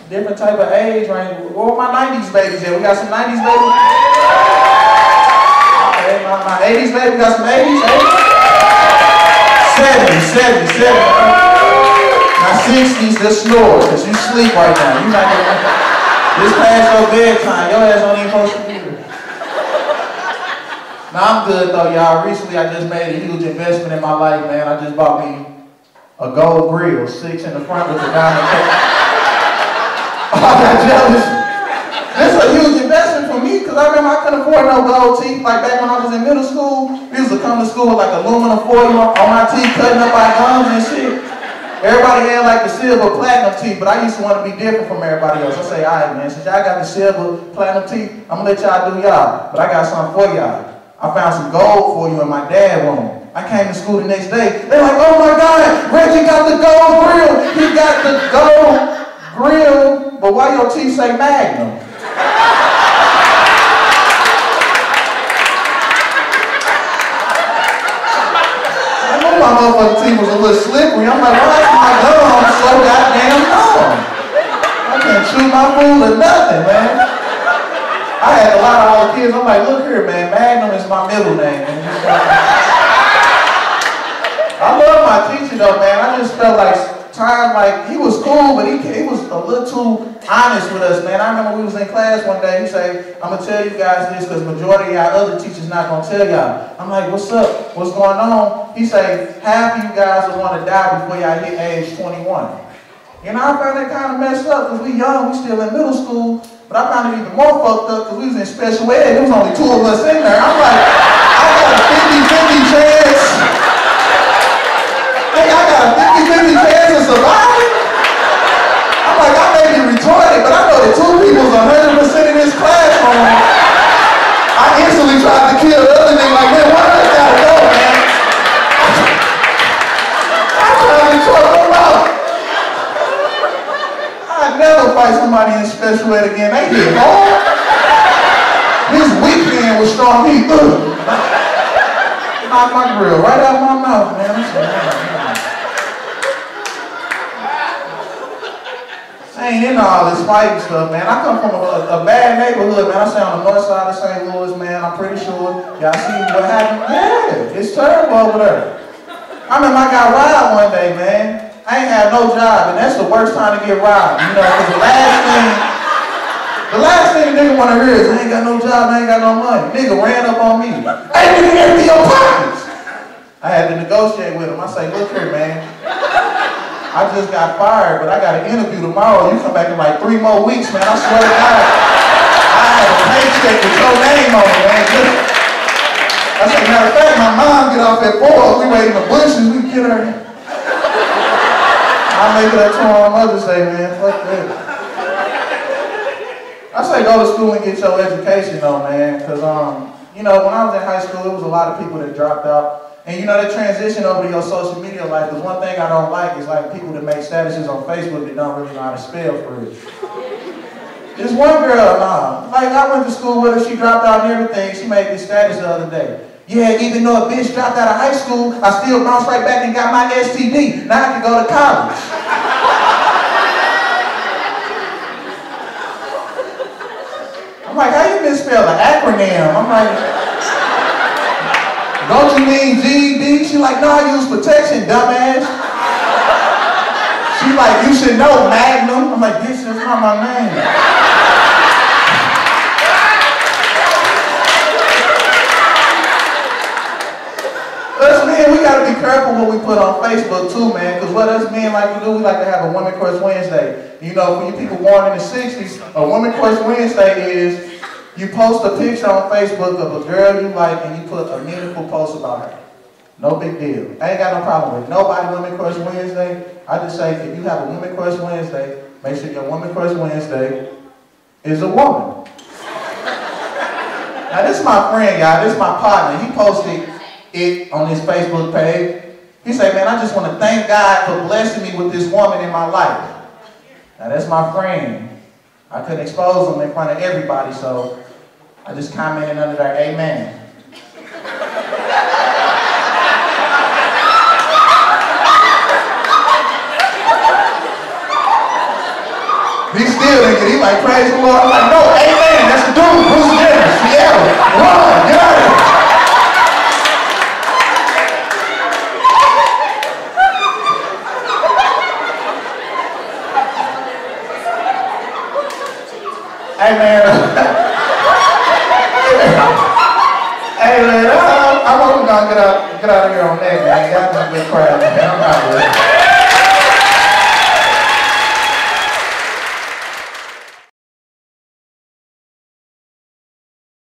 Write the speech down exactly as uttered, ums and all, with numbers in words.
different type of age range. Where my nineties babies at? We got some nineties babies? Okay, my, my eighties baby, we got some eighties? seventies, seventies, seventies. Now sixties, just snore, because you sleep right now. You not gonna, this past your bedtime, your ass don't even supposed to be here. Now I'm good though, y'all. Recently I just made a huge investment in my life, man. I just bought me a gold grill, six in the front with the diamond cap. Oh, I got jealous. This is a huge investment for me, because I remember I couldn't afford no gold teeth. Like back when I was in middle school, we used to come to school with like aluminum foil on my teeth, cutting up our gums and shit. Everybody had like the silver platinum teeth, but I used to want to be different from everybody else. I say, all right, man, since y'all got the silver platinum teeth, I'm going to let y'all do y'all. But I got something for y'all. I found some gold for you in my dad's room. I came to school the next day. They're like, oh my God, Reggie got the gold grill. He got the gold grill, but why your teeth say Magnum? My motherfucking teeth was a little slippery. I'm like, why is my gum so goddamn long? I can't chew my food or nothing, man. I had a lot of all the kids. I'm like, look here, man. Magnum is my middle name. I love my teacher though, man. I just felt like time, like he was cool, but he he was a little too honest with us, man. I remember we was in class one day. He say, I'm gonna tell you guys this because majority of y'all other teachers not gonna tell y'all. I'm like, what's up? What's going on? He say, half of you guys will want to die before y'all hit age twenty-one. You know, I found that kind of messed up because we young, we still in middle school. But I found it even more fucked up because we was in special ed. There was only two of us in there. I'm like, I got a fifty fifty chance. Hey, I got a fifty fifty chance of surviving. I'm like, I may be retarded, but I know that two people's one hundred percent in this classroom. I instantly tried to kill the other nigga like, man, why do I gotta go, man? I tried to choke him out. I'd never fight somebody in special ed again. They hit hard. His weekend was strong. He, ugh. Knocked my grill right out of my mouth, man. I said, man. I ain't into all this fighting stuff, man. I come from a, a bad neighborhood, man. I stay on the north side of Saint Louis, man. I'm pretty sure y'all see what happened. Yeah, it's terrible over there. I remember I got robbed one day, man. I ain't had no job, and that's the worst time to get robbed, you know, because the last thing, the last thing a nigga want to hear is, I ain't got no job, I ain't got no money. Nigga ran up on me. Hey, nigga, empty your pockets. I had to negotiate with him. I say, look here, man. I just got fired, but I got an interview tomorrow. You come back in like three more weeks, man. I swear to God. I had a paycheck with your name on it, man. I said, matter of fact, my mom get off at four. We wait in the bushes. We get her. I'll make it up to her on Mother's Day, man. Fuck that. I say go to school and get your education, though, man. Because, um, you know, when I was in high school, there was a lot of people that dropped out. And you know, they transition over to your social media life, because one thing I don't like is like people that make statuses on Facebook that don't really know how to spell for it. There's one girl, nah, like I went to school with her, she dropped out and everything, she made this status the other day. Yeah, even though a bitch dropped out of high school, I still bounced right back and got my S T D. Now I can go to college. I'm like, how you misspell an acronym? I'm like, don't you mean G E D? She like, no, I use protection, dumbass. She like, you should know, Magnum. I'm like, this is not my name. Us men, we gotta be careful what we put on Facebook too, man, because what us men like to do, we like to have a Women Crush Wednesday. You know, for you people born in the sixties, a Women Crush Wednesday is you post a picture on Facebook of a girl you like and you put a meaningful post about her. No big deal. I ain't got no problem with nobody Women Crush Wednesday. I just say if you have a Women Crush Wednesday, make sure your Women Crush Wednesday is a woman. Now this is my friend, y'all. This is my partner. He posted it on his Facebook page. He said, man, I just want to thank God for blessing me with this woman in my life. Now that's my friend. I couldn't expose him in front of everybody, so I just commented under there, amen. He still didn't get it. He like, praise the Lord. I'm like, no, amen. That's the dude. Bruce Jenner, Seattle. Run, get out of here. Hey man, hey man, I, I hope we're gonna get out, get out of here on that, man. Y'all gonna be crying.